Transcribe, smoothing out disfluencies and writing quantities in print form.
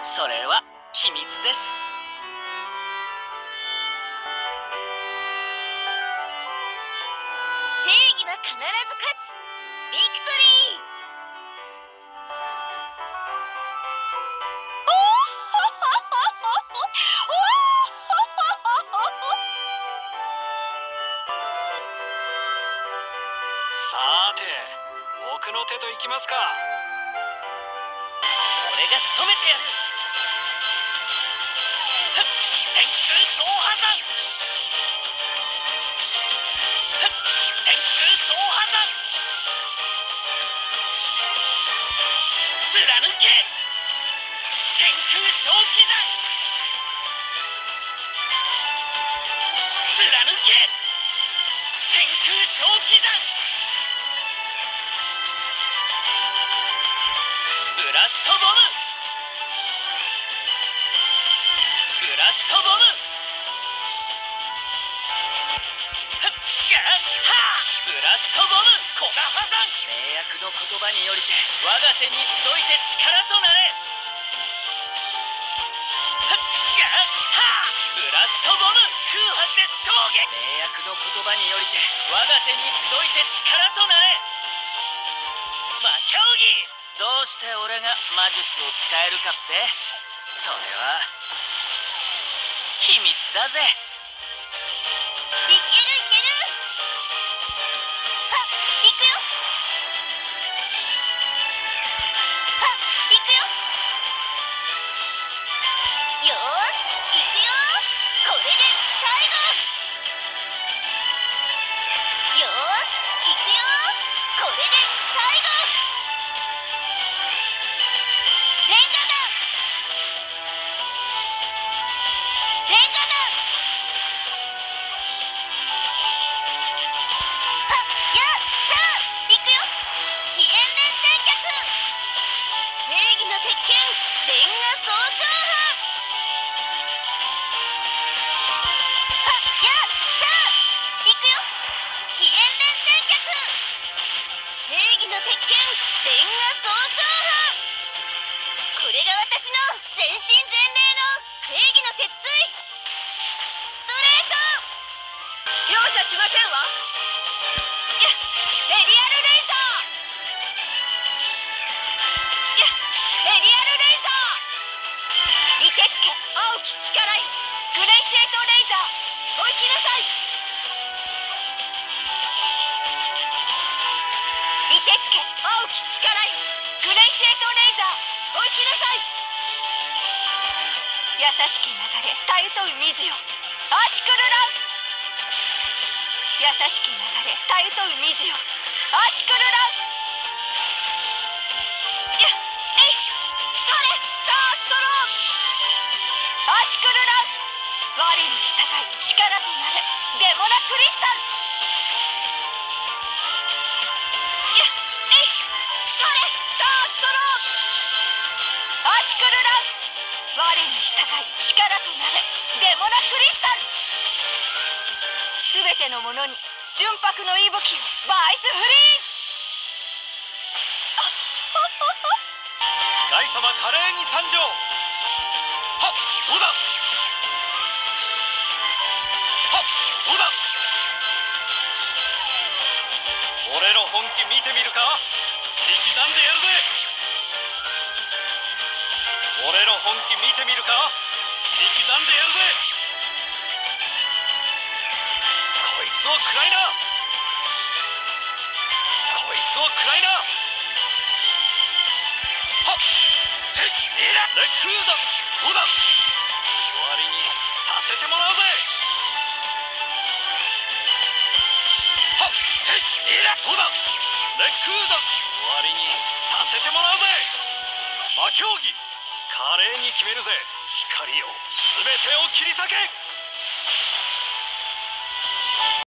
それは秘密です。 正義は必ず勝つ。ビクトリー。 さて、奥の手といきますか。 俺が仕留めてやる。天空総破山。天空総破山。貫け天空小刻山。貫け天空小刻山。ブラストボム。ブラストボム。ブラストボム古賀破山。名役の言葉によりて我が手に集いて力となれ。ブラストボム空破絶衝撃。名役の言葉によりて我が手に集いて力となれ。魔競技。どうして俺が魔術を使えるかって、それは秘密だぜ。 いけるいける。はっ、いくよ。はっ、いくよ。よーし、いくよ。これで最後。よーし、いくよ。これで最後。レンジャーだ。レンジャーだ。はっ、やったー。いくよ。飛燕連天脚。正義の鉄拳レンガ総称派。はっ、やったー。いくよ。飛燕連天脚。正義の鉄拳レンガ総称派。これが私の全身全霊の正義の鉄槌。ストレート。容赦しませんわ。やっ、エリアルレイザー。やっ、エリアルレイザー。凍てつけ青き力いグレイシエイトレイザー。お行きなさい。凍てつけ青き力いグレイシエイトレイザー。お行きなさい。優しき流れたゆとう水よアシクルラウス。優しき流れたゆとう水よアシクルラウス。やっ、えいそれスターストローム。アシクルラウス。我に従い力となれデモラクリスタル。やっ、えいそれスターストローム。アシクルラウス。我に従い力となれデモラクリスタル。すべてのものに純白の息吹をバイスフリーズ。 大様華麗に参上。はっ、そうだ。はっ、そうだ。俺の本気見てみるか。力んでやるぜ。俺の本気見てみるか。力んでやるぜ。こいつを食らいな。こいつを食らいな。はっ、せい、いいな。レックーだ。そうだ。終わりにさせてもらうぜ。はっ、せい、いいな。そうだ。レックーだ。終わりにさせてもらうぜ。魔競技華麗に決めるぜ。光よ、全てを切り裂け。